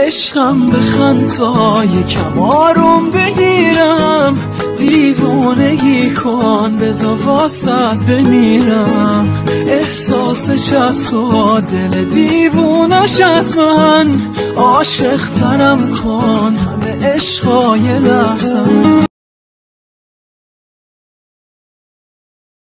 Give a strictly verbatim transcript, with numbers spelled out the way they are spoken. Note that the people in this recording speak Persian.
عشقم بخند تا یکم آروم بگیرم، دیوانگی کن بزا واسد بمیرم. احساسش از تو دل دیوونش از من، عاشق ترم کن همه